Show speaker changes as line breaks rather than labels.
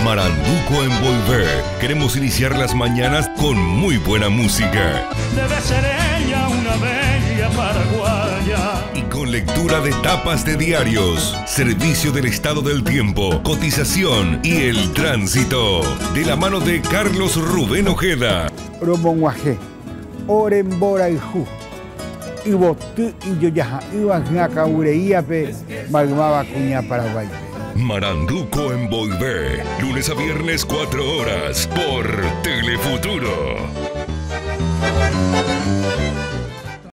Maranduco en Volver. Queremos iniciar las mañanas con muy buena música.
Debe ser ella una bella paraguaya.
Y con lectura de tapas de diarios, servicio del estado del tiempo, cotización y el tránsito. De la mano de Carlos Rubén Ojeda.
Romonguaje, Orembora y Ju. Y botu y yo ya iba a Caureía pe Magmaba Cuña Paraguay.
Maranduco en Volver. Lunes a viernes 4 horas por Telefuturo.